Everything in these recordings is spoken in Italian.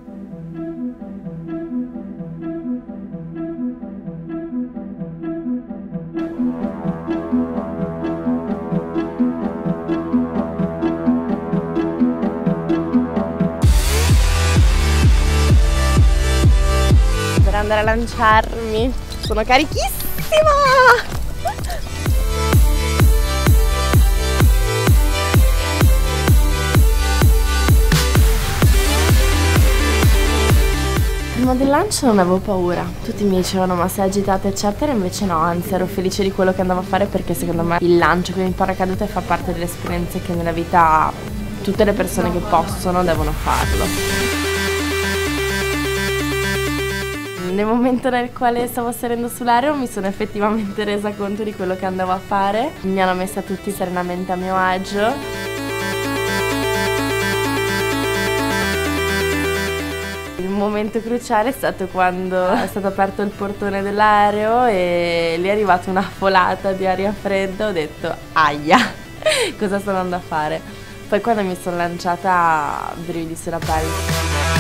Per andare a lanciarmi, sono carichissima! Prima del lancio non avevo paura, tutti mi dicevano ma sei agitata eccetera, invece no, anzi ero felice di quello che andavo a fare perché secondo me il lancio con il paracadute fa parte delle esperienze che nella vita tutte le persone che possono devono farlo. Nel momento nel quale stavo salendo sull'aereo mi sono effettivamente resa conto di quello che andavo a fare, mi hanno messa tutti serenamente a mio agio. Il momento cruciale è stato quando è stato aperto il portone dell'aereo e lì è arrivata una folata di aria fredda, ho detto aia, cosa sto andando a fare? Poi quando mi sono lanciata brividi sulla pelle.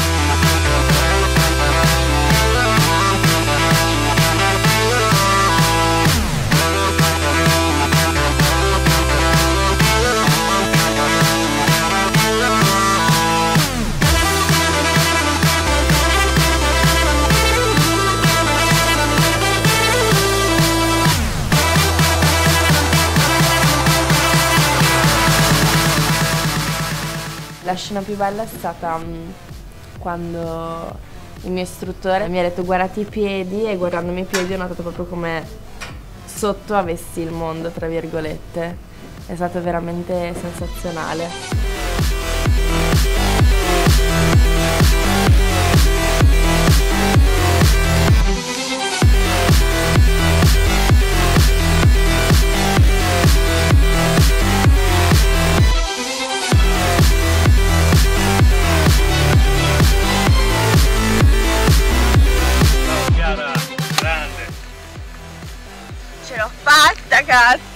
La scena più bella è stata quando il mio istruttore mi ha detto guardati i piedi e guardandomi i piedi ho notato proprio come sotto avessi il mondo, tra virgolette. È stato veramente sensazionale. Ce l'ho fatta, cazzo!